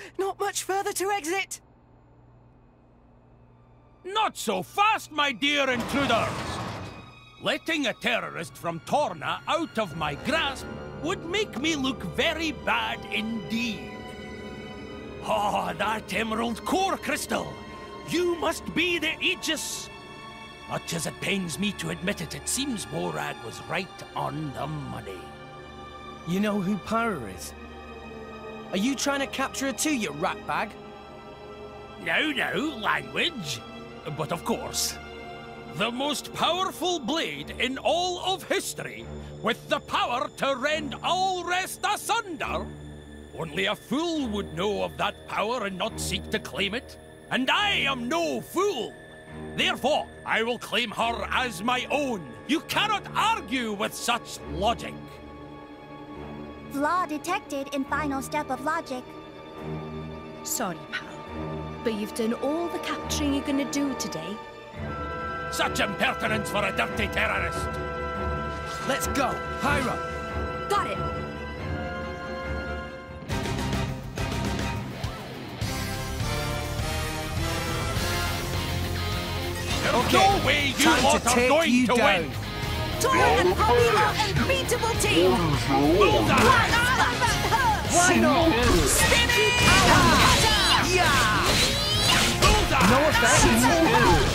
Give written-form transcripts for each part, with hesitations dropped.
Not much further to exit! Not so fast, my dear intruders! Letting a terrorist from Torna out of my grasp would make me look very bad indeed. Ah, that emerald core crystal! You must be the Aegis! Much as it pains me to admit it, it seems Morag was right on the money. You know who Pyra is? Are you trying to capture her too, you ratbag? No, language. But of course. The most powerful blade in all of history, with the power to rend all rest asunder. Only a fool would know of that power and not seek to claim it. And I am no fool. Therefore, I will claim her as my own. You cannot argue with such logic. Flaw detected in final step of logic. Sorry, pal, but you've done all the capturing you're gonna do today. Such impertinence for a dirty terrorist. Let's go! Pyra! Got it! There's no way you lot are going to win! Torn and Poppy are unbeatable team! Why not? Spinning! Yeah! Bullseye! No offense!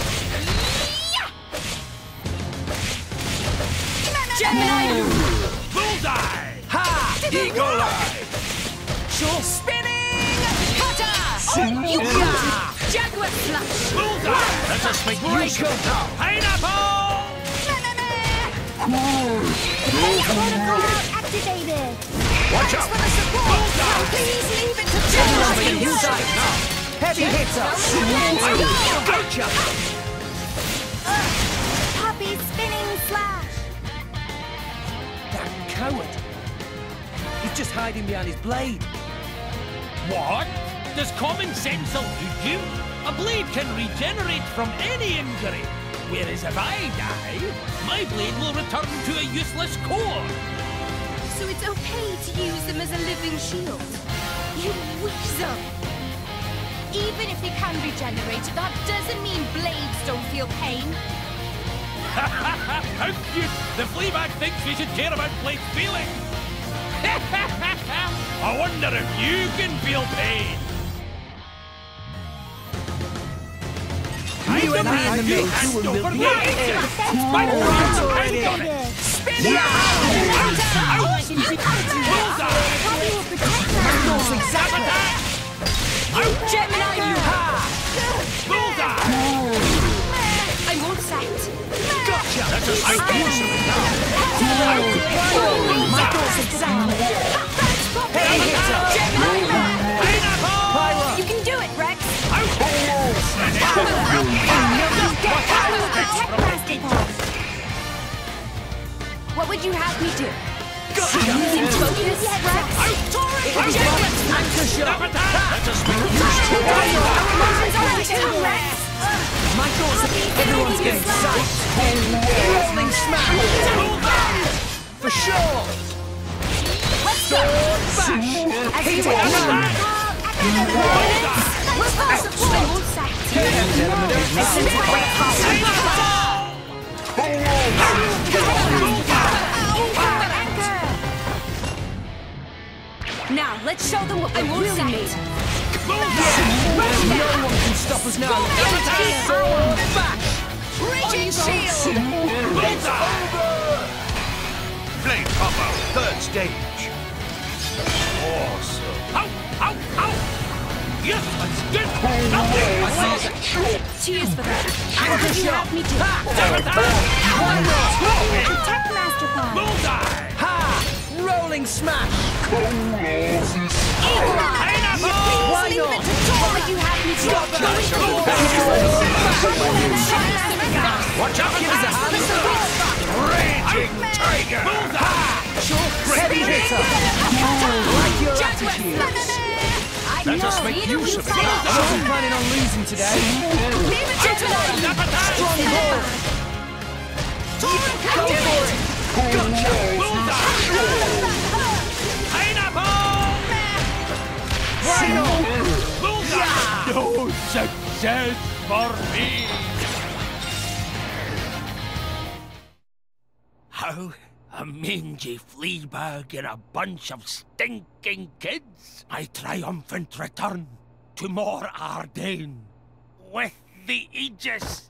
Gemini! Bullseye! Ha! Eagle Eye! Sure. Spinning! Cutter! Oh, you Jaguar Flash! Bullseye! Let us make use of it! Pineapple! Protocol activated. Watch out! For the support! Please leave it to Gemini! Use it now! Heavy hitter! Gotcha! Poppy spinning slash. That coward! He's just hiding behind his blade. What? Does common sense elude you? A blade can regenerate from any injury. Whereas if I die, my blade will return to a useless core. So it's okay to use them as a living shield? You weasel! Even if they can regenerate, that doesn't mean blades don't feel pain. How cute! The Fleabag thinks we should care about Blade's feelings! I wonder if you can feel pain! You and I in the mix. My friends already on it! Activated. Poppy will protect us. Gemini, you Bullseye! I'm all set. Gotcha! That's a My thoughts exactly. Heavy hitter! Pyra! You can do it, Rex. What would you have me do? Gotcha! Focus, Rex. Anchor shot! Let us make Rex. My thoughts are everyone's getting sight! Rolling smash! For sure! Sword bash! Hit it now! Now, let's show them what we're really made. No one can stop us now! Sword bash! Raging shield! It's over! Blade Popper, third stage. Awesome. Ow! Ow! Ow! Yes, let's get nothing! Cheers for that. What would you have me do? Attack Master Pod. Bullseye! Ha! Rolling smash! Eagle Eye! Why Please leave not? it to Tor. What would you have me do? Watch out! Give us a hand! Raging Tiger! Bullseye! Heavy hitter! Like your attitude! Let us make use of it! I wasn't planning on losing today. Leave it to Tor. Strong ball! Go for it! Gotcha! Bullseye! Pineapple! Why not? Death for me! How? A mangy flea bag and a bunch of stinking kids? My triumphant return to Mor Ardain with the Aegis.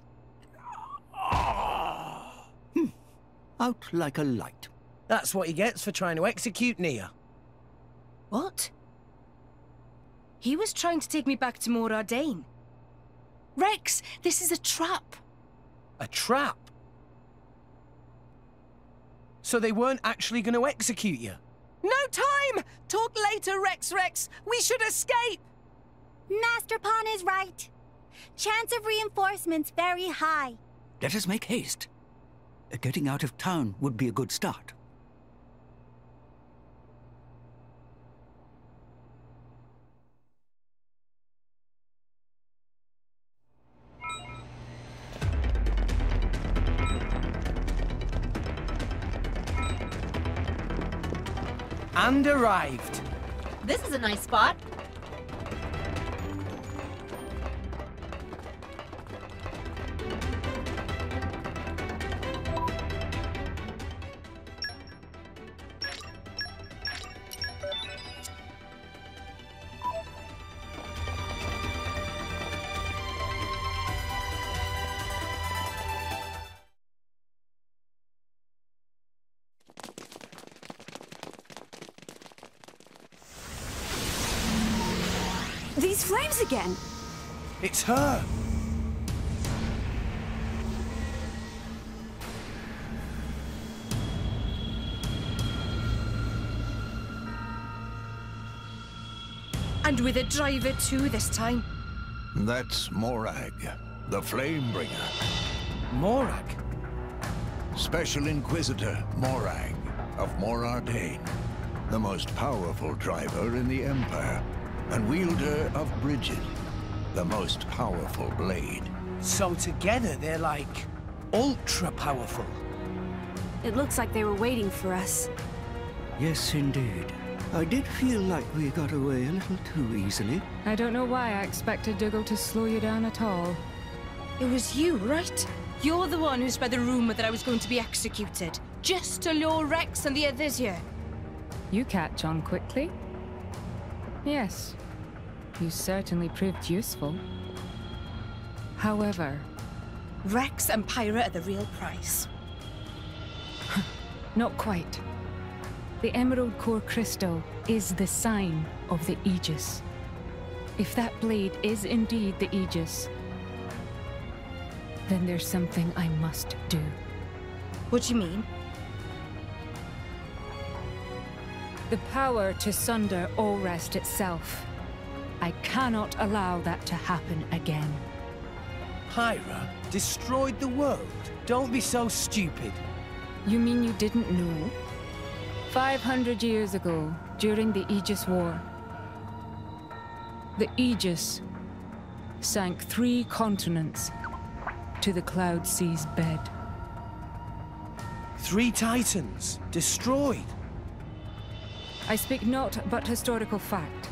Out like a light. That's what he gets for trying to execute Nia. What? He was trying to take me back to Mor Ardain. Rex, this is a trap. A trap? So they weren't actually going to execute you? No time! Talk later, Rex. We should escape! Master Pawn is right. Chance of reinforcements very high. Let us make haste. Getting out of town would be a good start. And arrived. This is a nice spot. These flames again! It's her! And with a driver too this time. That's Morag, the Flamebringer. Morag? Special Inquisitor Morag of Mor Ardain. The most powerful driver in the Empire. And wielder of Bridget, the most powerful blade. So together they're like ultra powerful. It looks like they were waiting for us. Yes, indeed. I did feel like we got away a little too easily. I don't know why I expected Dougal to slow you down at all. It was you, right? You're the one who spread the rumor that I was going to be executed. Just to lure Rex and the others here. You catch on quickly. Yes, you certainly proved useful. However... Rex and Pyra are the real prize. Not quite. The Emerald Core Crystal is the sign of the Aegis. If that blade is indeed the Aegis, then there's something I must do. What do you mean? The power to sunder Allrest itself. I cannot allow that to happen again. Pyra destroyed the world. Don't be so stupid. You mean you didn't know? 500 years ago, during the Aegis War, the Aegis sank 3 continents to the Cloud Sea's bed. 3 Titans destroyed. I speak not but historical fact.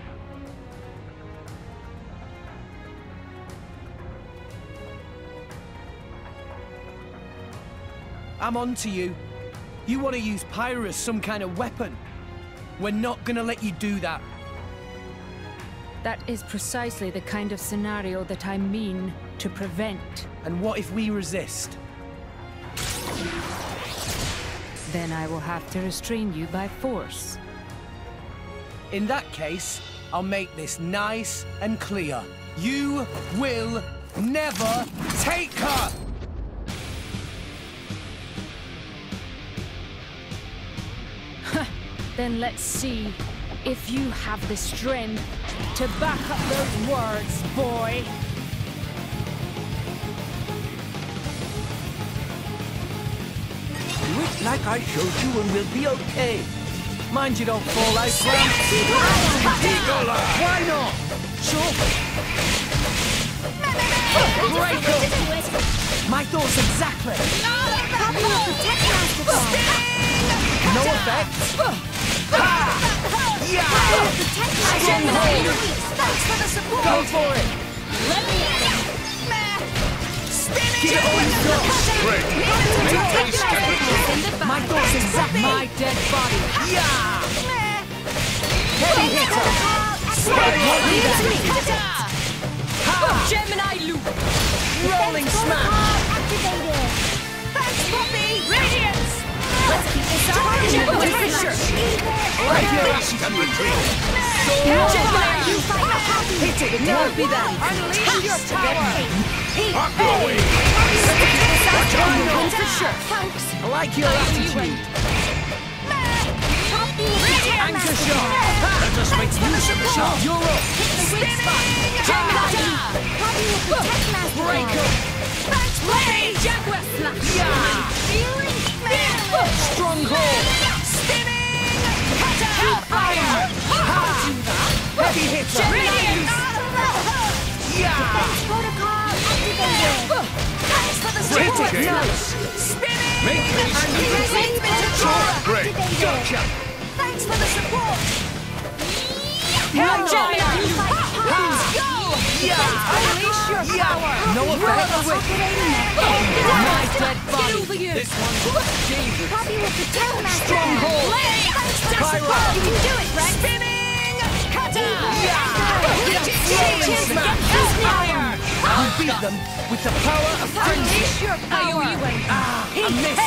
I'm on to you. You want to use Pyra as some kind of weapon. We're not gonna let you do that. That is precisely the kind of scenario that I mean to prevent. And what if we resist? Then I will have to restrain you by force. In that case, I'll make this nice and clear. You will never take her! Then let's see if you have the strength to back up those words, boy. Do it like I showed you and we'll be okay. Mind you don't fall out, Frank. Why not? Sure. Break up! My thoughts exactly. Copy will protect Master Pawn. No effect. Copy will protect Master Pawn. Thanks for the support. Go for it. Let me at him! Give it all you've got! Great. My thoughts exactly my dead body! Yeah! Heavy hitter! Gemini loop! Rolling smash! Activated! Thanks, Poppy! Radiance! Let's keep this up! Gemini pressure! Haste and retreat. Gemini loop! Hit it! Don't be there! Unleash your power! Up your way. For sure! Thanks! I like your attitude! Anchor shot! Let us make use of this now. You're up! Copy with the Tech Master! Break up! Thanks, Poppy! Jaguar slash! Stronghold! Spinning! Hellfire! Heavy hitter! Radiance! Yeah! Protocol activated! Thanks for the Great support! game. Spinning! Make haste and retreat. Great. Gotcha! Thanks for the support! Right Gemini on. loop! Let's go! Unleash your power! No effect! My dead body! Get over here! This one's dangerous! Copy with the Tech Master! Stronghold! Pyro! You can do it, Rex! Spinning! Cutter! Rolling smash! Fire! I'll beat them with the power of friendship! Unleash your power! I missed!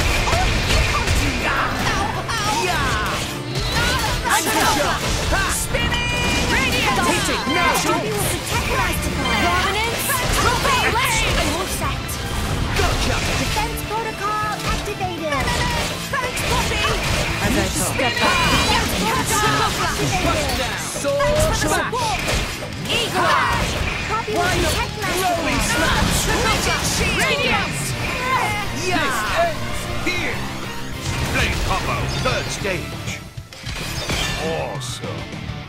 Anchor shot! Spinning! Radiance! Hit it now! Copy with the Tech Master! Prominence! All set! Gotcha! Defense protocol activated! Thanks, Poppy! As I thought. Activated! Sword smash! Eagle Eye! Copy with the Tech Rolling Master! smash! Radiance! Yeah! Here. Blade combo. Third stage. Awesome.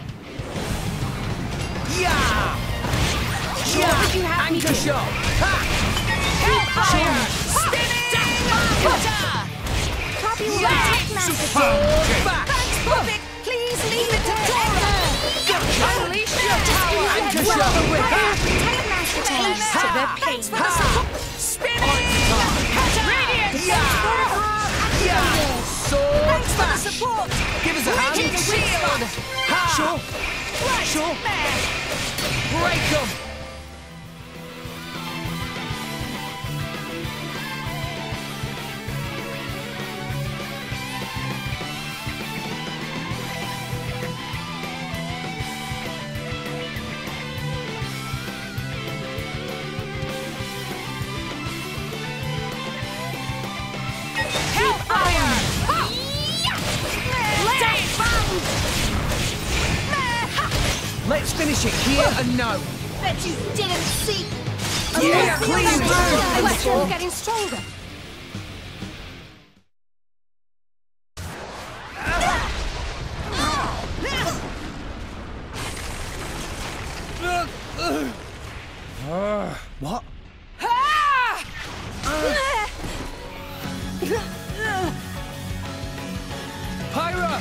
Yeah! Yeah! Anchor shot! Ha! Hellfire! Spinning! Cutter! Copy with the Tech Master! Sword back! Thanks, Poppy! Please leave it to Dora! Unleash your power! Anchor shot! Tech Master! To the pace for the support! Spinning! Radiance! Protocol activated! Sword Thanks for the back! support! Give us a hand! Wicked shield! Sure! Sure! Break them! Hellfire! Let's finish it here and now! Bet you didn't see. Yeah, clean through! Weapons getting stronger. What? Pyra!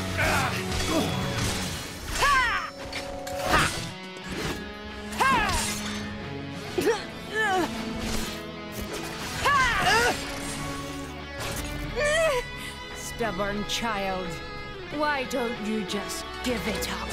Stubborn child. Why don't you just give it up?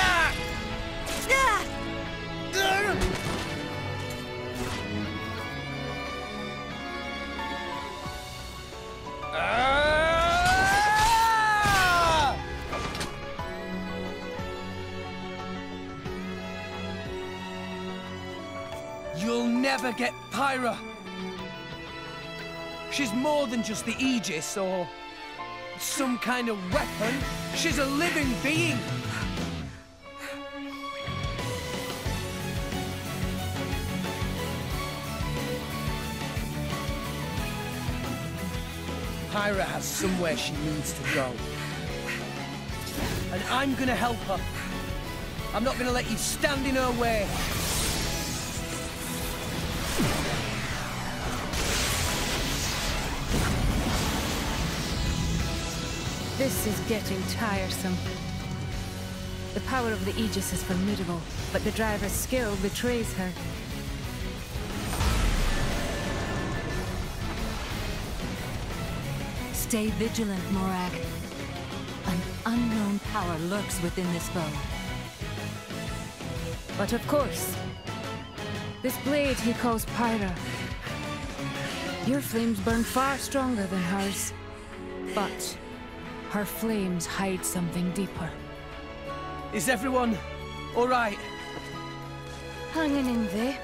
You'll never get Pyra! She's more than just the Aegis or some kind of weapon. She's a living being. Pyra has somewhere she needs to go. And I'm gonna help her. I'm not gonna let you stand in her way. This is getting tiresome. The power of the Aegis is formidable, but the driver's skill betrays her. Stay vigilant, Morag. An unknown power lurks within this bow. But of course, this blade he calls Pyra. Your flames burn far stronger than hers, but her flames hide something deeper. Is everyone all right? Hanging in there.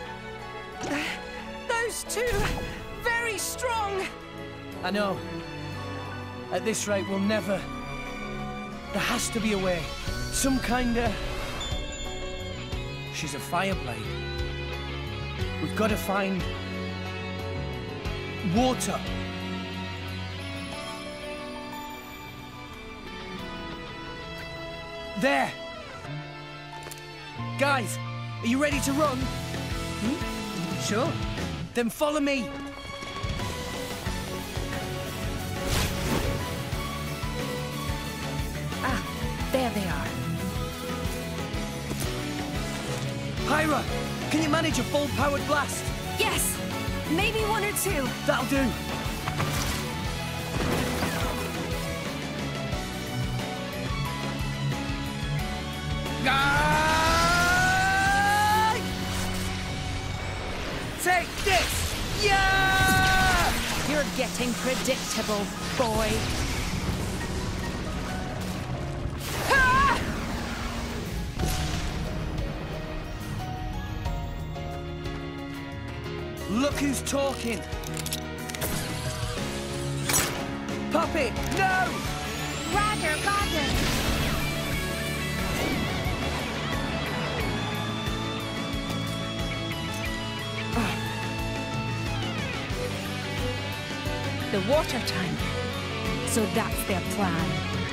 Those two, very strong. I know. At this rate, we'll never... There has to be a way. Some kind of... She's a fireblade. We've got to find... water. There! Guys, are you ready to run? Sure. Then follow me. Ah, there they are. Pyra, can you manage a full-powered blast? Yes! Maybe one or two. That'll do. Ah! Take this! Yeah! You're getting predictable, boy. Ah! Look who's talking. Puppet, no! Roger, roger. The water tank. So that's their plan.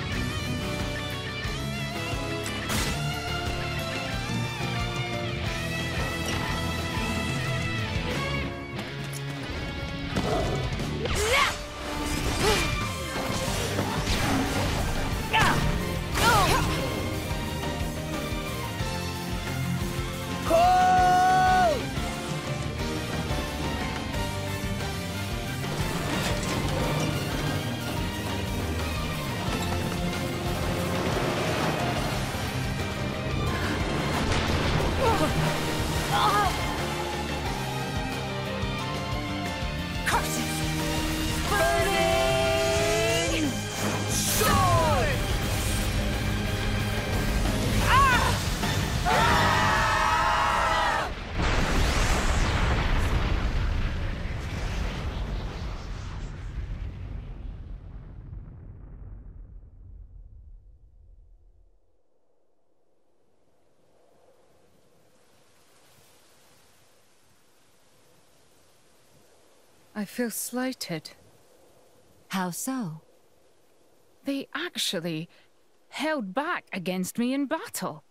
I feel slighted. How so? They actually held back against me in battle.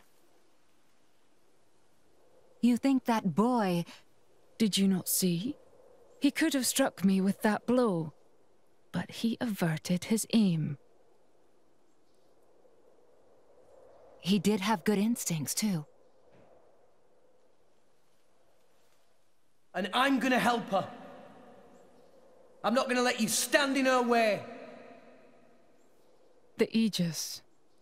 You think that boy... Did you not see? He could have struck me with that blow, but he averted his aim. He did have good instincts, too. And I'm gonna help her. I'm not gonna let you stand in her way. The Aegis.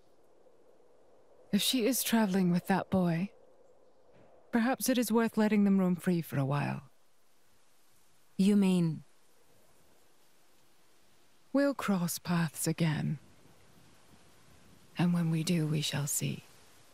If she is traveling with that boy, perhaps it is worth letting them roam free for a while. You mean... We'll cross paths again. And when we do, we shall see.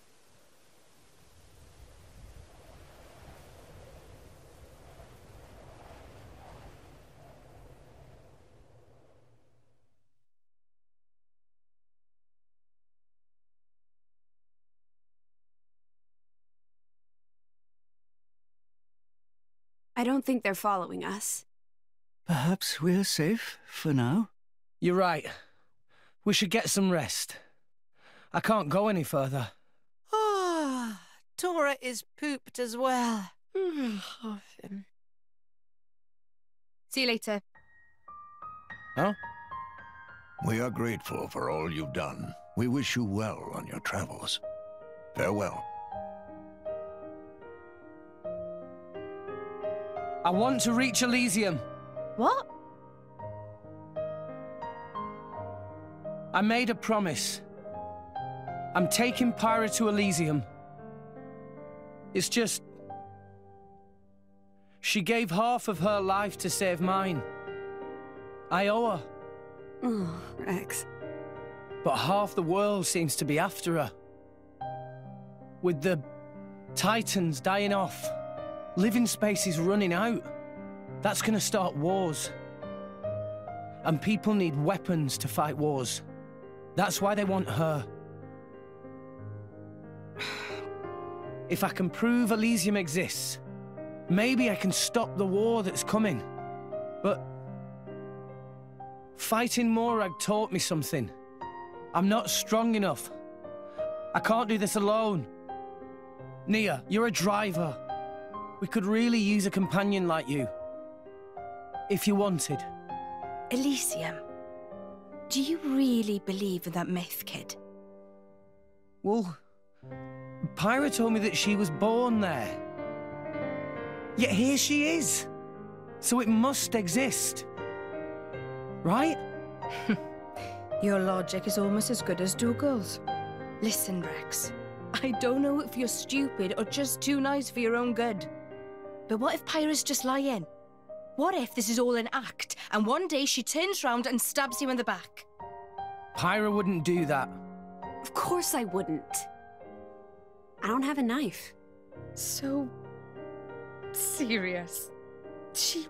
I don't think they're following us. Perhaps we're safe for now? You're right. We should get some rest. I can't go any further. Ah, Tora is pooped as well. See you later. Huh? We are grateful for all you've done, We wish you well on your travels. Farewell. I want to reach Elysium. What? I made a promise. I'm taking Pyra to Elysium. It's just... she gave half of her life to save mine. I owe her. Oh, Rex. But half the world seems to be after her. With the Titans dying off, living space is running out. That's gonna start wars. And people need weapons to fight wars. That's why they want her. If I can prove Elysium exists, maybe I can stop the war that's coming. But fighting Morag taught me something. I'm not strong enough. I can't do this alone. Nia, you're a driver. We could really use a companion like you. If you wanted. Elysium. Do you really believe in that myth, kid? Well, Pyra told me that she was born there. Yet here she is. So it must exist. Right? Your logic is almost as good as Dougal's. Listen, Rex. I don't know if you're stupid or just too nice for your own good. But what if Pyra's just lying? What if this is all an act, and one day she turns round and stabs you in the back? Pyra wouldn't do that. Of course I wouldn't. I don't have a knife. So... serious. She...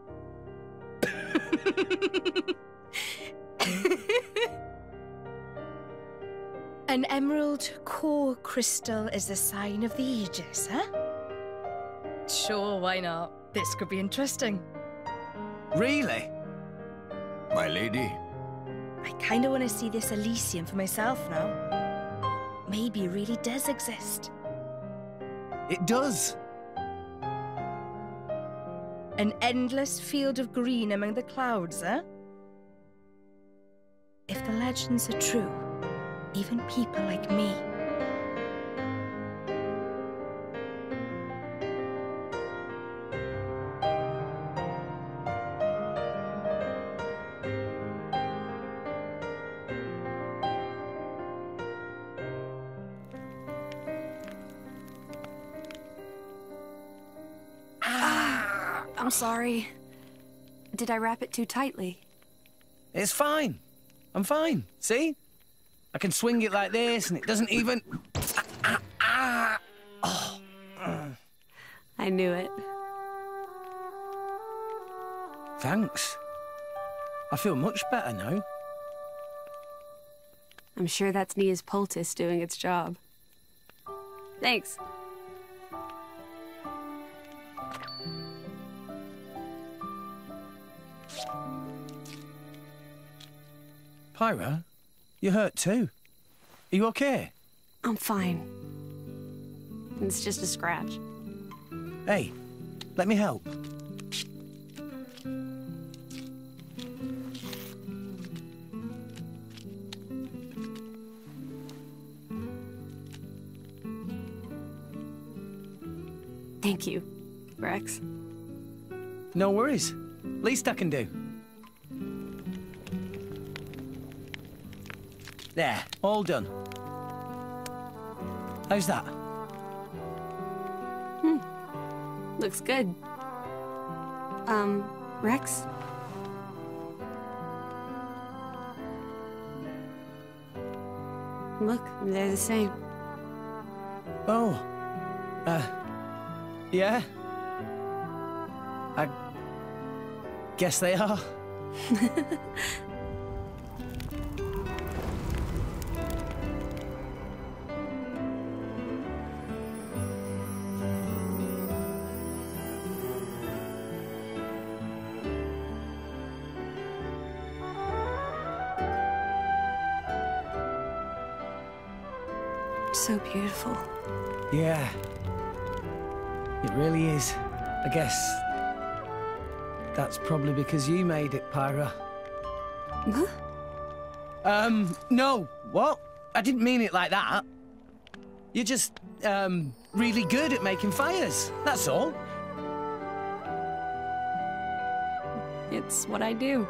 An emerald core crystal is the sign of the Aegis, huh? Sure, why not? This could be interesting. Really? My lady? I kinda wanna see this Elysium for myself now. Maybe it really does exist. It does. An endless field of green among the clouds, huh? If the legends are true, even people like me. I'm sorry. Did I wrap it too tightly? It's fine. I'm fine. See? I can swing it like this and it doesn't even... Oh. I knew it. Thanks. I feel much better now. I'm sure that's Nia's poultice doing its job. Thanks. Pyra, you hurt too. Are you okay? I'm fine. It's just a scratch. Hey, let me help. Thank you, Rex. No worries. Least I can do. There, all done. How's that? Looks good. Rex? Look, they're the same. Oh. Yeah? I guess they are. So beautiful. Yeah. It really is. I guess that's probably because you made it, Pyra. Huh? No. What? I didn't mean it like that. You're just, really good at making fires, that's all. It's what I do.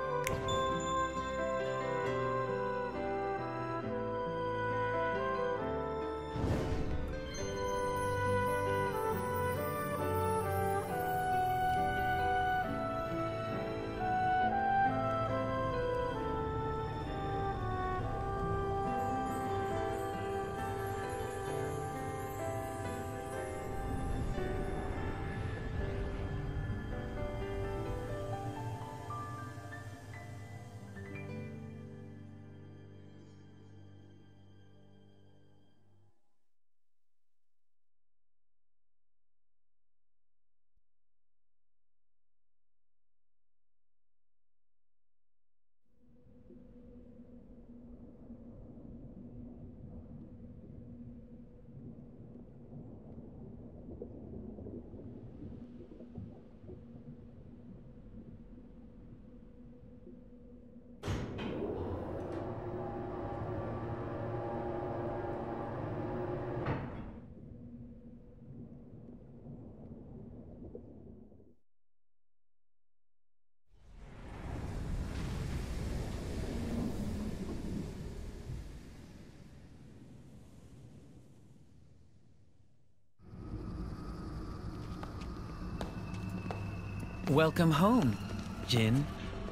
Welcome home, Jin.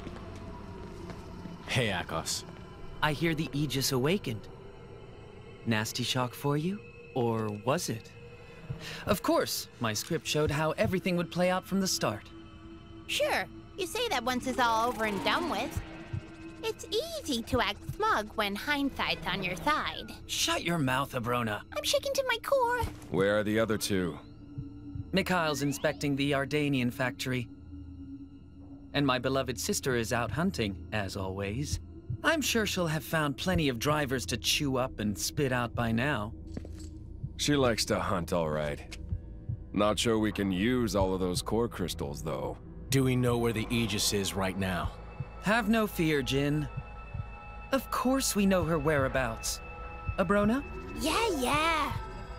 Hey, Akos. I hear the Aegis awakened. Nasty shock for you? Or was it? Of course, my script showed how everything would play out from the start. Sure, you say that once it's all over and done with. It's easy to act smug when hindsight's on your side. Shut your mouth, Abrona. I'm shaking to my core. Where are the other two? Mikhail's inspecting the Ardanian factory. And my beloved sister is out hunting, as always. I'm sure she'll have found plenty of drivers to chew up and spit out by now. She likes to hunt, all right. Not sure we can use all of those core crystals, though. Do we know where the Aegis is right now? Have no fear, Jin. Of course we know her whereabouts. Abrona? Yeah.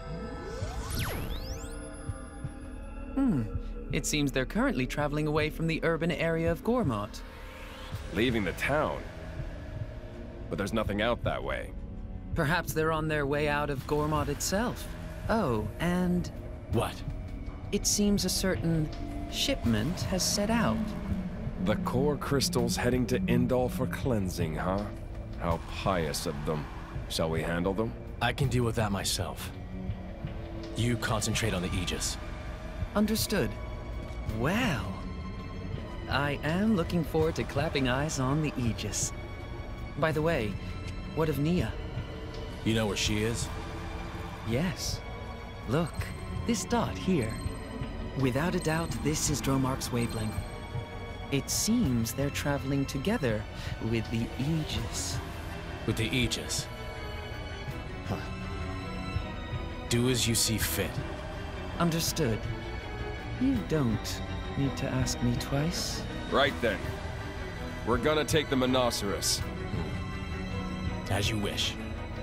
It seems they're currently traveling away from the urban area of Gormott. Leaving the town? But there's nothing out that way. Perhaps they're on their way out of Gormott itself. Oh, and... What? It seems a certain shipment has set out. The core crystals heading to Indal for cleansing, huh? How pious of them. Shall we handle them? I can deal with that myself. You concentrate on the Aegis. Understood. Well, I am looking forward to clapping eyes on the Aegis. By the way, what of Nia? You know where she is? Yes. Look, this dot here. Without a doubt, this is Dromark's wavelength. It seems they're traveling together with the Aegis. With the Aegis? Huh. Do as you see fit. Understood. You don't need to ask me twice. Right then. We're gonna take the Monoceros. As you wish.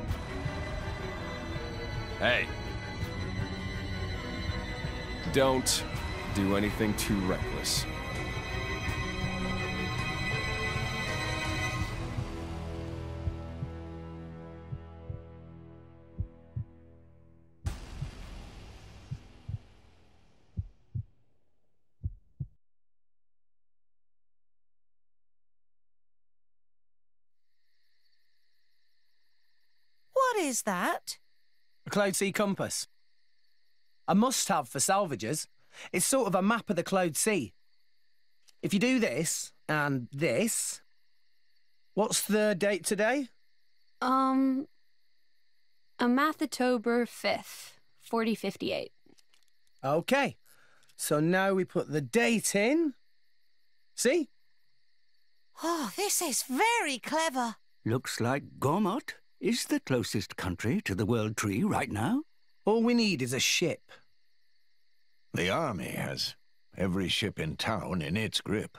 Hey. Don't do anything too reckless. What is that? A Cloud Sea compass. A must-have for salvagers. It's sort of a map of the Cloud Sea. If you do this, and this... What's the date today? Amathatober 5th, 4058. Okay. So now we put the date in. See? Oh, this is very clever. Looks like Gormott is the closest country to the World Tree right now. All we need is a ship. The army has every ship in town in its grip.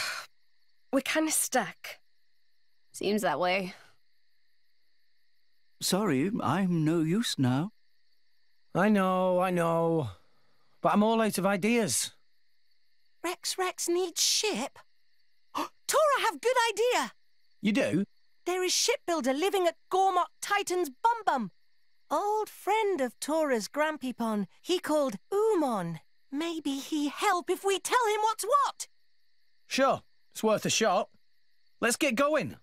We're kind of stuck. Seems that way. Sorry, I'm no use now. I know. But I'm all out of ideas. Rex needs ship? Tora, have good idea! You do? There is shipbuilder living at Gormok Titan's Bum. Old friend of Tora's Grampypon, he called Umon. Maybe he help if we tell him what's what. Sure, it's worth a shot. Let's get going.